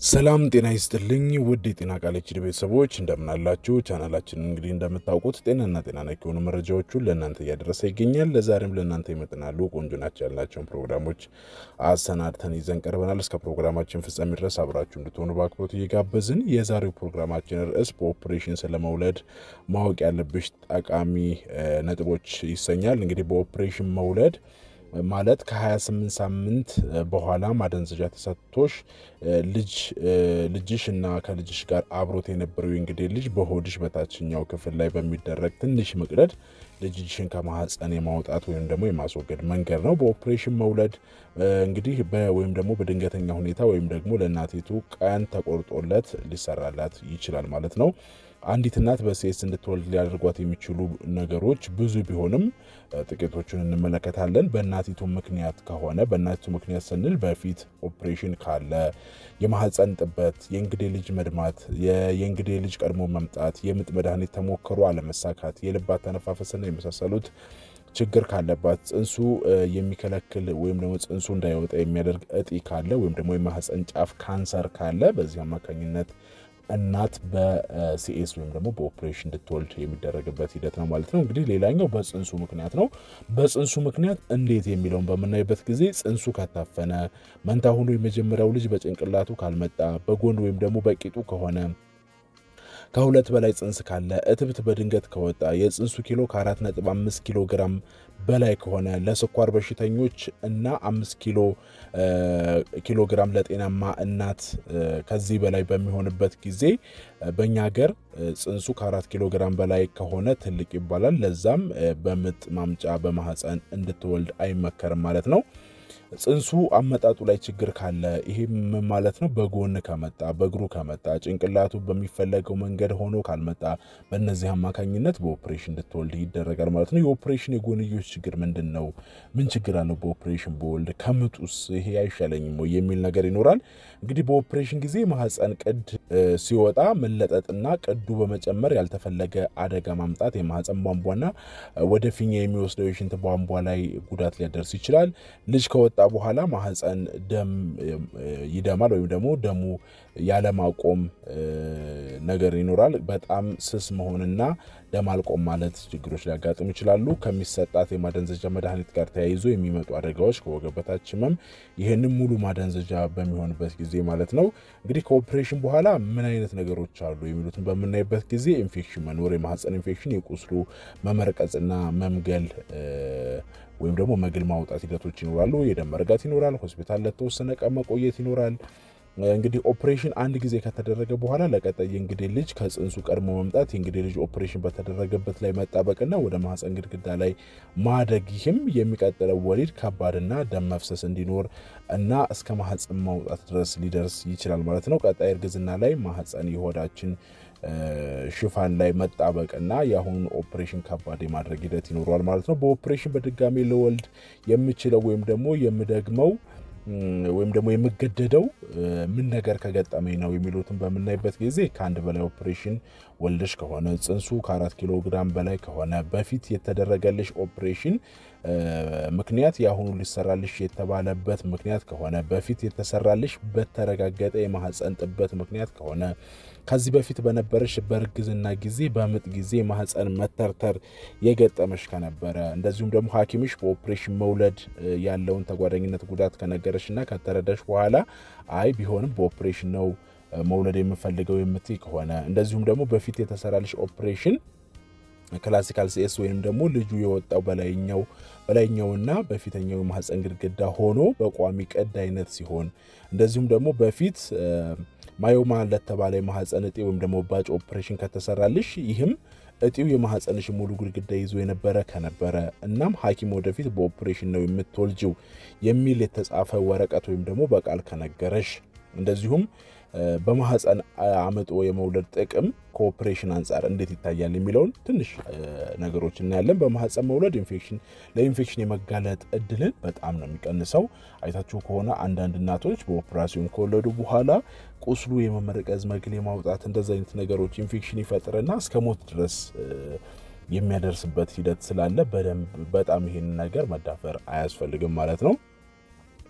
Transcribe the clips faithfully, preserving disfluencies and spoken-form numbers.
ሰላም ጤና ይስጥልኝ ውድ የጤና ቃለች ቤተሰቦች እንደምን አላችሁ ቻናላችንን እንግዲህ እንደምታውቁት ጤናና ጤና ነክ የሆኑ መረጃዎችን ለእናንተ እያደረሰ ይገኛል ለዛሬም ለእናንተ ይመጥናሉ ቆንጆ ናቸው ያላቸውን ፕሮግራሞች አሰናድተን ይዘን ቀርበናል እስከ ፕሮግራማችን ፍጻሜ ድረስ አብራችሁ እንድትሆኑ በአክብሮት እየጋበዝን የዛሬው ፕሮግራማችን ርዕስ በኦፕሬሽን ስለመውለድ ማወቅ ያለብሽ ጠቃሚ ነጥቦች ይሰኛል እንግዲህ በኦፕሬሽን መውለድ ማለት ከ28 ሳምንት በኋላ ማደንዘዣ ተሰጥቶሽ ልጅ ልጅሽና ከልጅሽ ጋር አብሮት የነበረው እንግዲህ ልጅ በሆድሽ በታችኛው ክፍል ላይ በሚደረግ ትንሽ መቅደድ ልጅሽን ከማህፀን የማውጣት ወይም ደግሞ የማስወገድ መንገድ ነው በኦፕሬሽን መውለድ እንግዲህ በወይም ደግሞ በድንገተኛ ሁኔታ ወይም ደግሞ ለእናቲቱ ቀን ተቆርጦለት ሊሰራላት ይችላል ማለት ነው አንዲት እናት በሲኤስ እንድትወልድ ሊያደርጓት የሚችሉ ነገሮች ብዙ ቢሆንም ጥቂቶቹን እንመለከታለን በእናቲቱ ምክንያት ከሆነ በእናቲቱ ምክንያት ስንል በፊት ኦፕሬሽን ካለ የማህፀን ጥበት የእንግዴ ልጅ መድማት የእንግዴ ልጅ ቀድሞ መምጣት የምጥ መድኃኒት ተሞክሮ አለመሳካት የልብ አተነፋፈስና የመሳሰሉት ችግር ካለባት ጽንሱ የሚከለክል ወይም ደግሞ ጽንሱ እንዳይወጣ የሚያደርግ እጢ ካለ ወይም ደግሞ የማህፀን ጫፍ ካንሰር ካለ በዚህ አማካኝነት እናት በሲኤስ ወይም ደግሞ በኦፕሬሽን እንድትወልድ የሚደረግበት ሂደት ነው ማለት ነው እንግዲህ ሌላኛው በጽንሱ ምክንያት ነው በጽንሱ ምክንያት እንዴት የሚለውን በመናይበት ጊዜ ጽንሱ ከታፈነ መንታ ሆኖ የመጀመሪያው ልጅ በጭንቅላቱ ካልመጣ በጎን ወይም ደግሞ በቂጡ ከሆነ ከሁለት በላይ ጽንስ ካለ እትብት በድንገት ከወጣ የጽንሱ ኪሎ ከአራት ነጥብ አምስት ኪሎ ግራም በላይ ከሆነ ለስኳር በሽተኞች እና አምስት ኪሎ ኪሎ ግራም ለጤናማ እናት ከዚህ በላይ በሚሆንበት ጊዜ በእኛ ሀገር ጽንሱ ከአራት ኪሎ ግራም በላይ ከሆነ ትልቅ ይባላል ለዛም በምጥ ማምጫ በማህፀን እንድትወልድ አይመከርም ማለት ነው ጽንሱ አመጣጡ ላይ ችግር ካለ ይሄም ማለት ነው በጎን ከመጣ በእግሩ ከመጣ ጭንቅላቱ በሚፈለገው መንገድ ሆኖ ካልመጣ በእነዚህ አማካኝነት በኦፕሬሽን እንድትወልድ ይደረጋል ማለት ነው የኦፕሬሽን የጎንዮሽ ችግር ምንድነው ምን ችግር አለው በኦፕሬሽን በወልድ ከምጡስ ይሄ አይሻለኝም ወይ የሚል ነገር ይኖራል እንግዲህ በኦፕሬሽን ጊዜ ማህፀን ቅድ ሲወጣ መለጠጥና ቅዱ በመጨመር ያልተፈለገ አደጋ ማምጣት የማህፀን ቧንቧና ወደ ፊኛ የሚወስደው የሽንት ቧንቧ ላይ ጉዳት ሊያደርስ ይችላል ልጅ ከወጣ በኋላ ማህፀን ደም ይደማል ወይም ደግሞ ደሙ ያለ ማቆም ነገር ይኖራል በጣም ስስ መሆንና ደም አልቆም ማለት ችግሮች ሊያጋጥሙ ይችላሉ ከሚሰጣት የማደንዘዣ መድኃኒት ጋር ተያይዞ የሚመጡ አደጋዎች ከወገብ በታች ህመም ይሄንን ሙሉ ማደንዘዣ በሚሆንበት ጊዜ ማለት ነው እንግዲህ ከኦፕሬሽን በኋላ ምን አይነት ነገሮች አሉ የሚሉትን በመናይበት ጊዜ ኢንፌክሽን መኖር የማህፀን ኢንፌክሽን የቁስሉ መመርቀጽና መምገል ወይም ደግሞ መግል ማውጣት ሂደቶች ይኖራሉ የደም መርጋት ይኖራል ሆስፒታል ለተወሰነ ቀን መቆየት ይኖራል እንግዲህ ኦፕሬሽን አንድ ጊዜ ከተደረገ በኋላ ለቀጣይ እንግዲህ ልጅ ከጽንሱ ቀድሞ መምጣት እንግዲህ ልጅ ኦፕሬሽን በተደረገበት ላይ መጣበቅና ወደ ማህፀን ግድግዳ ላይ ማደግ ይህም የሚቀጥለው ወሊድ ከባድና ደም መፍሰስ እንዲኖር እና እስከ ማህፀን ማውጣት ድረስ ሊደርስ ይችላል ማለት ነው ቀጣይ እርግዝና ላይ ማህፀን የሆዳችን ሽፋን ላይ መጣበቅና ያሁን ኦፕሬሽን ከባድ የማድረግ ሂደት ይኖራል ማለት ነው በኦፕሬሽን በድጋሚ ለወልድ የሚችለው ወይም ደግሞ የምደግመው ወይም ደግሞ የምገደደው ምን ነገር ከገጠመኝ ነው የሚሉትን በመናይበት ጊዜ ከአንድ በላይ ኦፕሬሽን ወልደሽ ከሆነ ጽንሱ ከአራት ኪሎ ግራም በላይ ከሆነ በፊት የተደረገልሽ ኦፕሬሽን ምክንያት ያሁኑ ሊሰራልሽ የተባለበት ምክንያት ከሆነ በፊት የተሰራልሽ በተረጋገጠ የማህፀን ጥበት ምክንያት ከሆነ ከዚህ በፊት በነበረሽ በርግዝና ጊዜ በምጥ ጊዜ ማህፀን መተርተር የገጠመሽ ከነበረ እንደዚሁም ደግሞ ሐኪምሽ በኦፕሬሽን መውለድ ያለውን ተጓዳኝነት ጉዳት ከነገረሽና ከተረዳሽ በኋላ አይ ቢሆንም በኦፕሬሽን ነው መውለድ የምፈልገው የምትይ ከሆነ እንደዚሁም ደግሞ በፊት የተሰራልሽ ኦፕሬሽን ክላሲካል ሲኤስ ወይም ደግሞ ልጁ የወጣው በላይኛው በላይኛውና በፊተኛው ማህፀን ግድግዳ ሆኖ በቋሚ ቀድ አይነት ሲሆን እንደዚሁም ደግሞ በፊት ማዮማ ለተባለ ማህፀን እጢ ወይም ደግሞ ባጭ ኦፕሬሽን ከተሰራልሽ ይህም እጢው የማህፀንሽ ሙሉ ግድግዳ ይዞ የነበረ ከነበረ እናም ሐኪም ወደፊት በኦፕሬሽን ነው የምትወልጂው የሚል የተጻፈ ወረቀት ወይም ደግሞ በቃል ከነገረሽ እንደዚሁም በማህፀን አመጦ የመውለድ ጥቅም ኮኦፕሬሽን አንፃር እንዴት ይታያል የሚለውን ትንሽ ነገሮች እናያለን በማህፀን መውለድ ኢንፌክሽን ለኢንፌክሽን የመጋለጥ እድልን በጣም ነው የሚቀንሰው አይታችሁ ከሆነ አንዳንድ እናቶች በኦፕሬሽን ከወለዱ በኋላ ቁስሉ የመመረቀዝ መግል የማውጣት እንደዛ አይነት ነገሮች ኢንፌክሽን ይፈጥርና እስከ ሞት ድረስ የሚያደርስበት ሂደት ስላለ በደንብ በጣም ይሄን ነገር መዳፈር አያስፈልግም ማለት ነው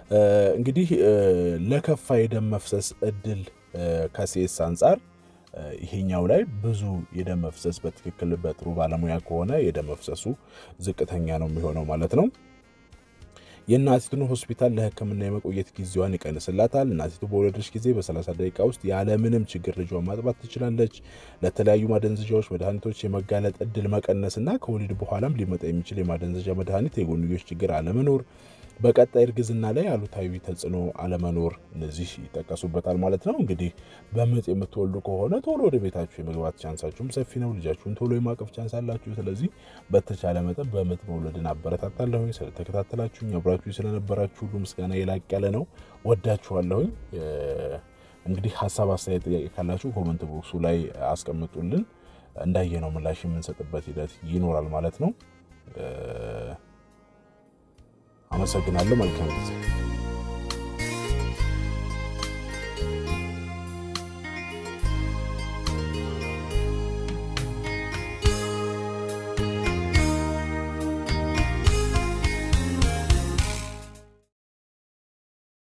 እንግዲህ ለከፋ የደም መፍሰስ እድል ከሴስ አንፃር ይሄኛው ላይ ብዙ የደም መፍሰስ በትክክል በጥሩ ባለሙያ ከሆነ የደም መፍሰሱ ዝቅተኛ ነው የሚሆነው ማለት ነው። የእናቲቱን ሆስፒታል ለህክምና የመቆየት ጊዜዋን ይቀንስላታል። እናቲቱ በወለደች ጊዜ በ30 ደቂቃ ውስጥ ያለ ምንም ችግር ልጇን ማጥባት ትችላለች። ለተለያዩ ማደንዘዣዎች መድኃኒቶች የመጋለጥ እድል መቀነስና ከወሊድ በኋላም ሊመጣ የሚችል የማደንዘዣ መድኃኒት የጎንዮሽ ችግር አለመኖር፣ በቀጣይ እርግዝና ላይ አሉታዊ ተጽዕኖ አለመኖር እነዚህ ይጠቀሱበታል ማለት ነው። እንግዲህ በምጥ የምትወልዱ ከሆነ ቶሎ ወደ ቤታችሁ የመግባት ቻንሳችሁም ሰፊ ነው። ልጃችሁን ቶሎ የማቀፍ ቻንስ አላችሁ። ስለዚህ በተቻለ መጠን በምጥ መውለድን አበረታታለሁ። ስለተከታተላችሁኝ አብራችሁ ስለነበራችሁ ሁሉ ምስጋና የላቅ ያለ ነው። ወዳችኋለሁ። እንግዲህ ሐሳብ አስተያየት ጥያቄ ካላችሁ ኮሜንት ቦክሱ ላይ አስቀምጡልን። እንዳየነው ምላሽ የምንሰጥበት ሂደት ይኖራል ማለት ነው። አመሰግናለሁ። መልካም ጊዜ